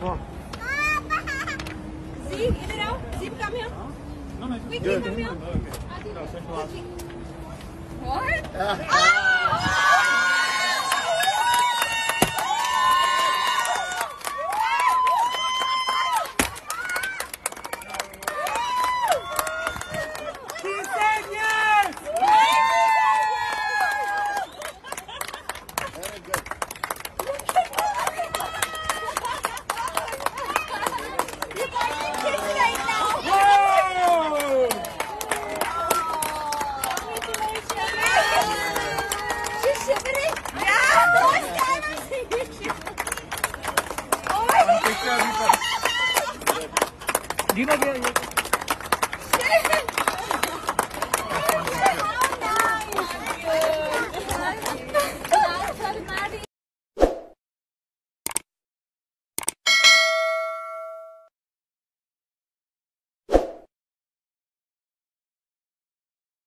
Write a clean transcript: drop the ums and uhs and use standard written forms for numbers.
Zim, in it out. Zim, come here. No, no. Vicky, come here. No, send to us. What? She said yes! Very good. You guys are kids right now. Whoa! She's shivering. Yeah. Oh my God. Picture, Shit.